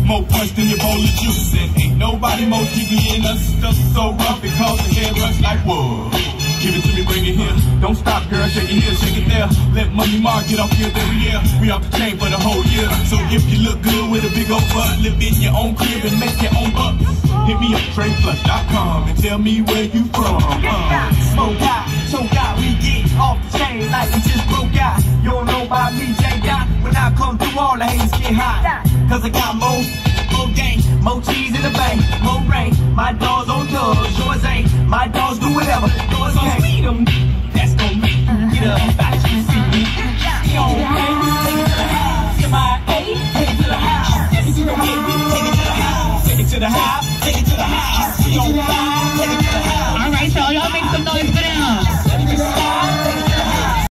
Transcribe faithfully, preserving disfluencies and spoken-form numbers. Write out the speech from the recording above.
More punch than your bowl of juice. And ain't nobody more jiggy in us. Stuff so rough it cause the head rush like whoa. Give it to me, bring it here. Don't stop, girl, shake it here, shake it there. Let Money Mark get off here every year. We off the chain for the whole year. So if you look good with a big old butt, live in your own crib and make your own bucks. Hit me up, trade plus dot com, and tell me where you from. Uh. Smoke out, choke out, we get off the chain like we just broke out. You don't know about me, J. Dot. When I come through, all the haters get hot. Cause I got more, more gang, more cheese in the bank, more rain. My dogs on drugs, yours ain't. My dogs do whatever, yours can't. Feed them, that's gon' make you get up out your seat. You don't pay, take it to the house. M I A, take it to the house. If you don't get it, take it to the house. Take it to the house, take it to the house. You don't buy, take it to the house.